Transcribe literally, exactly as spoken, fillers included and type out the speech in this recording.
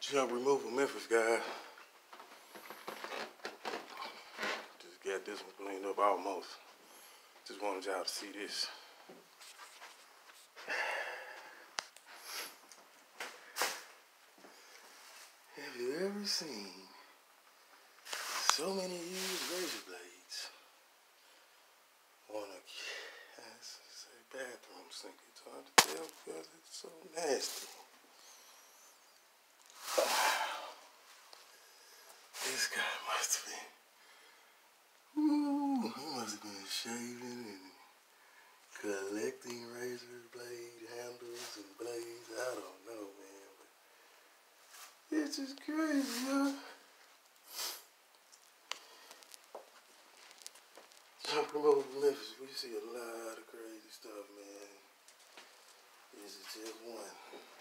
Jump removal Memphis, guys. Just got this one cleaned up almost. Just wanted y'all to see this. Have you ever seen so many used razor blades on a say bathroom sink? It's hard to tell because it's so nasty. This guy must have been, ooh, he must have been shaving and collecting razor blade handles and blades. I don't know, man, but it's just crazy, huh? Jumping over Memphis, we see a lot of crazy stuff, man. This is just one.